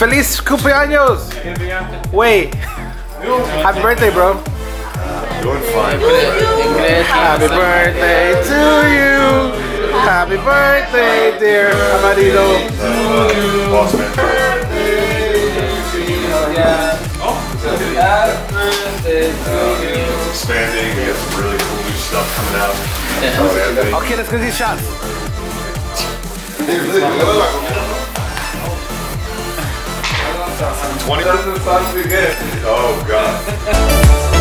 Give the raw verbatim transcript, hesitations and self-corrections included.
Feliz cumpleaños! Wait. Happy birthday, bro. Doing fine. Happy birthday to you. Happy birthday, dear Amarito. Boss man. It's expanding. We got some really cool new stuff coming out. Oh, Okay, let's go these shots. twenty. Oh, God.